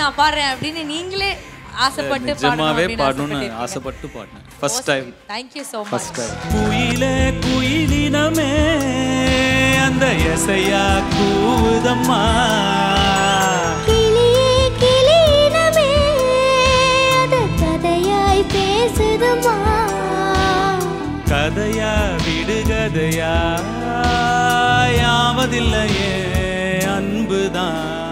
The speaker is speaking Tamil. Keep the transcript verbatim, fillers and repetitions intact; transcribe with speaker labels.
Speaker 1: நான் பாடுறேன் அப்படின்னு நீங்களே ஆசைப்பட்டு
Speaker 2: நிஜமாவே பாடணும்னு ஆசைப்பட்டு பாடினேன் first time.
Speaker 1: Thank you so much.
Speaker 2: First time. குயிலே குயிலினமே அந்த எசையா கூவுதம்மா,
Speaker 3: கிளியே கிளியினமே அது கதையாய் பேசுதம்மா,
Speaker 2: கதையா விடுகதையா யாவதில்லையே அன்புதான்.